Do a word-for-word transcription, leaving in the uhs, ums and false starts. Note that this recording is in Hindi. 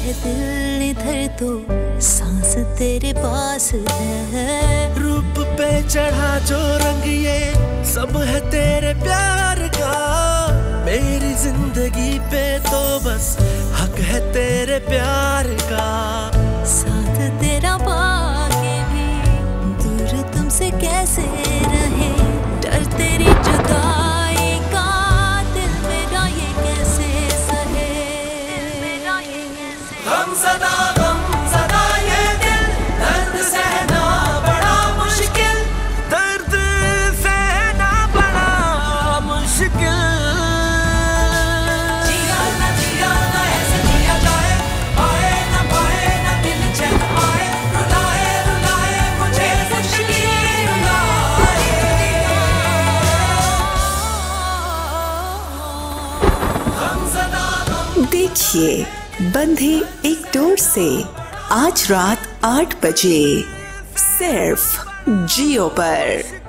है दिल इधर तो सांस तेरे पास है। रूप पे चढ़ा जो रंग ये सब है तेरे प्यार का। मेरी जिंदगी पे तो बस हक है तेरे प्यार का। साथ तेरा पाके भी दूर तुमसे कैसे रहे। डर तेरी जुदाई का दिल मेरा ये कैसे सहे। हम सदा गम सदा ये दिल दर्द सहना बड़ा मुश्किल। दर्द सहना बड़ा मुश्किल। जिया ना जिया ना ऐसे जिया जाए। आए ना पाए ना दिल चैन पाए। रुलाए रुलाए मुझे खुशी रुलाए। हम सदा गम। देखिए बंधे एक डोर से आज रात आठ बजे सिर्फ जियो पर।